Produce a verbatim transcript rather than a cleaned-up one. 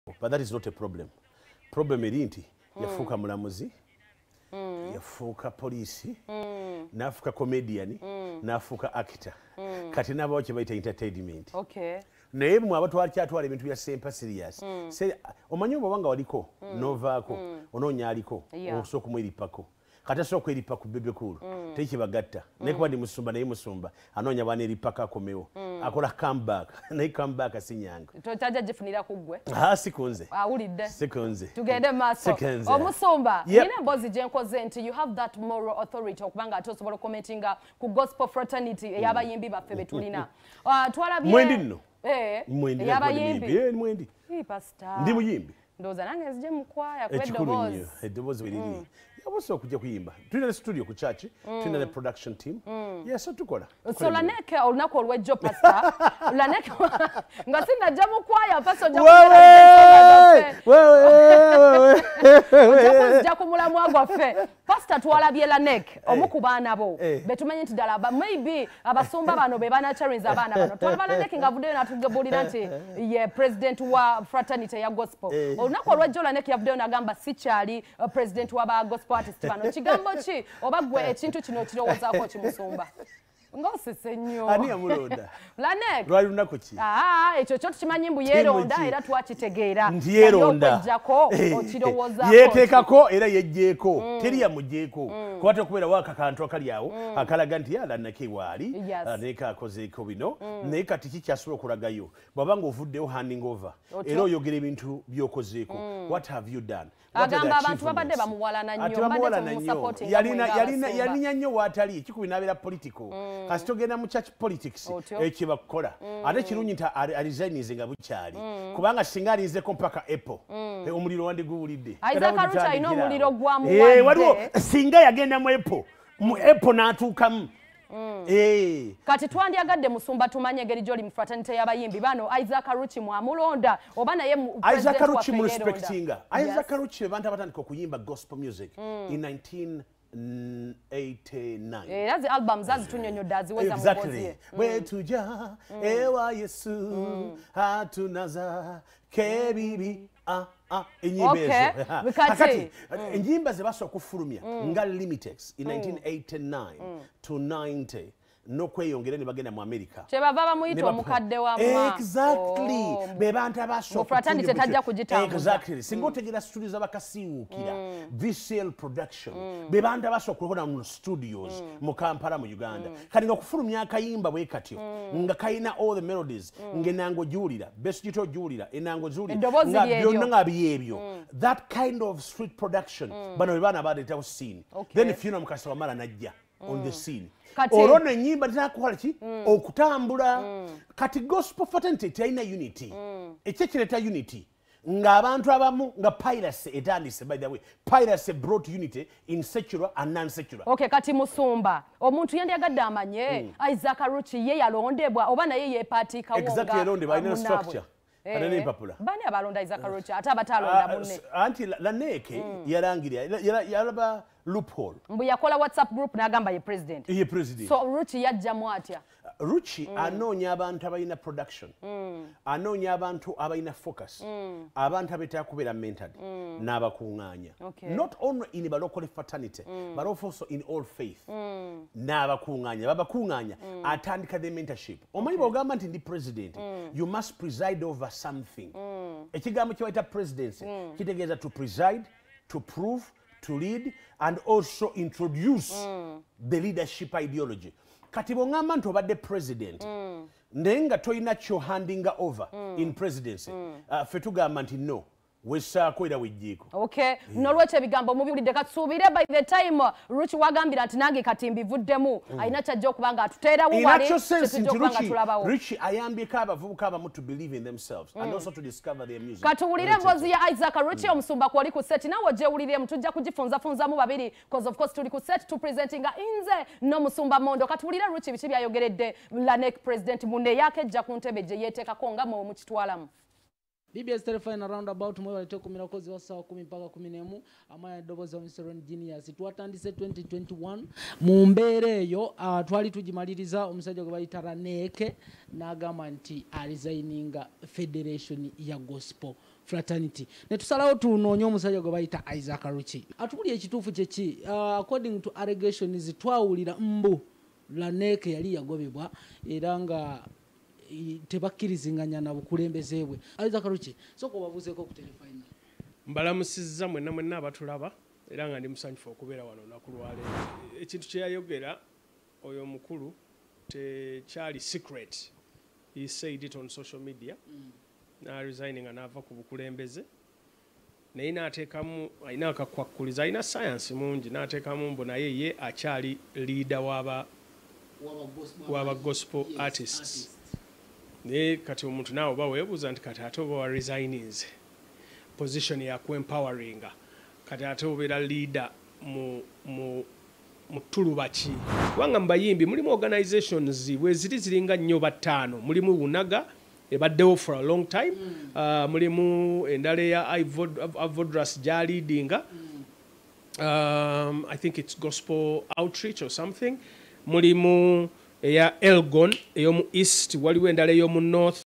But that is not a problem. Problem eri nti yafuuka mulamuzi, yafuuka poliisi, n'afuuka comedian, n'afuuka actor. Kati n'abawo kye bayita entertainment. Okay. Naye mwe abatwala ebintu bya sempa serious. Omanyi oba nga waliko novaako onoonya aliko osobola okumweripako. Kati asobola okweripa ku bebe kulu tekibagatta naye kuba ndi musumba naye musumba anoonya bwana eripako akomewo akola comeback naye comeback asinyanga totajja gifunira ku ggwe sikunze awulidde sikunze tugende maaso omusumba nina emboozi gye nkoze nti you have that moral authority okubanga ate osobola okukomentinga ku gospel fraternity ey'abayimbi baffe be tulina twalabye mwendi nno ey'abayimbi mwendi pastor ndi muyimbi ndowooza nange nzije mu kwaya ku ekikulu nnyo eddoboozi we liri yabusa okujja kuyimba tulina ne studio ku church tulina ne production team yes tukola so laneke olunaku olw'ejjo pastor laneke nga sinajja mu kwaya pastor ojja ku mulamwa gwaffe pastor twalabye laneke omu ku baana bo betumanyi nti ddala maybe abasumba bano be banachariza abaana bano twalaba laneke ng'avuddeyo n'atugebuulira nti ye president wa fraternity ya gospel olunaku olw'ejjo laneke yavuddeyo n'agamba sikyali president w'aba gospel artist bano kigambo ki oba gwe ekintu kino kirowoozaako kimusumba ng'osese nnyo ani yamulonda lanek lwali lunaku ki ekyo kyo tukimanyi mbu yeeronda era twakitegeera nti yeeronda okwejjako okirowoozaako yeeteekako era yejjeeko teri yamugjeeko kuba tekubeera waako akantu akali awo akalaga nti yalanake waali naye kaakozeeko bino naye kati kikyasobola okulagayo bw'aba nga ovuddeyo handing over era oyogera ebintu by'okozeeko what have you done agamba abantu babadde bamuwalana nnyo yalinya nnyo waatali kikubi n'abeera political kasi togenda mu church politics ekye bakukola ate kirungi nti aresignize nga bukyali kubanga singa alinzeko mpaka apple omuliro wandi guwulidde waliwo singa yagenda mu apple mu apple n'atuukamu kati twandyagadde musumba tumanye engeri gy'oli mu fraternity y'abayimbi bano Isaac Aruchi mwamulonda oba naye Isaac Aruchi mu respectinga Isaac Aruchi be bantu abatandika okuyimba gospel music in nineteen eighty-nine era zi album zazitunyonyodde aziweza mu ngozi bwe tujja ewa Yesu atunaza kebibi enyimba ezo kakati enyimba ze basobola okufulumya nga Limitex in nineteen eighty-nine to ninety n'okweyongera ne bagenda mu America kyebava bamuyita omukadde wa mma exactly be bantu abasooka tajja kugitambuza exactly singa otegera studio z'abakasiwuukira V C L production be bantu abasooka okubona mu studios mu Kampala mu Uganda kati nga okufulumya akayimba bwe katyo nga kayina all the melodies ng'enango giwulira besugito ogiwulira enango giwulira nga byonna nga byebyo that kind of street production bano be baana baleetawo scene then Fiona Mukasa Wamala najja on the scene olwo n'ennyimba tinakukola ki okutambula kati gospel fraternity terina unity ekyo kireeta unity ng'abantu abamu nga piracy etandise by the way piracy brought unity in secular and non-secular okay kati musumba omuntu yandyagadde amanye Isaac Aruchi ye yalondebwa oba naye yeepaatiikawo nga exactly yalondebwa alina structure kati n'empapula bani abalonda Isaac Aruchi ate abatalonda munne anti laneke yalangirira yalaba loophole mbu yakola WhatsApp group n'agamba ye president ye president so Ruchi yajjamu atya Ruchi anoonya abantu abalina production anoonya abantu abalina focus abantu abeetera kubeera mentored n'abakuŋŋaanya not only in the local fraternity but also in all faith n'abakuŋŋaanya babakuŋŋaanya atandika the mentorship omanyi bw'ogamba nti ndi president you must preside over something ekigambo kye bayita presidency kitegeeza to preside to prove to lead and also introduce the leadership ideology kati bw'ongamba nti obadde president naye nga tolina kyo handinga over in presidency ffe tugamba nti no wessaako era wejjeeko okay nolwekyo ebigambo mubiwulidde katusuubire by the time Ruchi wagambira nti nange kati mbivuddemu alina kyajja okuba nga atuteerawo wali kyetujja okuba nga tulabawo Ruchi ayambyeko abavubuka abamu to believe in themselves and also to discover their music katuwulire emboozi ya Isaac Aruchi omusumba kwali ku set nawe ogyewuliremu tujja kugifunzafunzamu babiri because of course tuli ku set to presentinga inze n'omusumba Mondo katuwulire Ruchi biki byayogeredde Lanek president munne yakejja ku ntebe gye yeeteekako nga mwe mukitwalamu B B S Telephone roundabout mwe walete kumira kozi wa sawa kumi mpaka kumi n'emu amaya dobozi wa Mister Genius twatandise twenty twenty-one mu mbeera eyo uh, twali tugimaliriza omusajja gwe bayita Laneke n'agamba nti aresigninga federation ya gospel fraternity ne tusalawo tunoonye omusajja gwe bayita Isaac Ruchi atubuli ekituufu kyeki uh, according to allegations twawulira mbu Lanek yali yagobebwa era nga tebakkirizinganya na bukulembeze bwe Isaac Ruchi soko babuzeeko ku telefine mbalamusizza mwenna mwenna abatulaba era nga ndi musanyufu okubeera wano nakulwale ekintu kye yayogera oyo omukulu tekyali secret. He said it on social media. Mm. Na resigning anava ku bukulembeze. Naye n'ateekamu alina akakwakuliza alina science mungi n'ateekamu mbu naye ye akyali leader waba waba gospel yes, artists. Artist. Naye kati omuntu naawe oba weebuuza nti kati ate oba wa resigninze position ya ku-empoweringa kati ate obeera leader mu mu mutulubaki kubanga mubayimbi mulimu organizations bwe ziri ziringa nnyo bataano mulimu Bunaga ebaddewo for a long time mm. uh, mulimu endala ya Avodras ja leadinga mm. um, I think it's gospel outreach or something mulimu eya Elgon eyomu east waliwo endala eyomu north